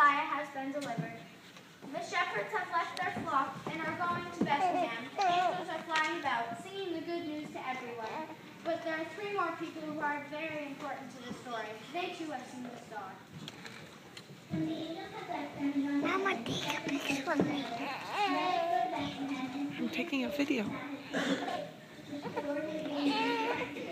Messiah has been delivered. The shepherds have left their flock and are going to Bethlehem. Angels are flying about, singing the good news to everyone. But there are three more people who are very important to the story. They too have seen the star. Mama, take a picture of me. I'm taking a video.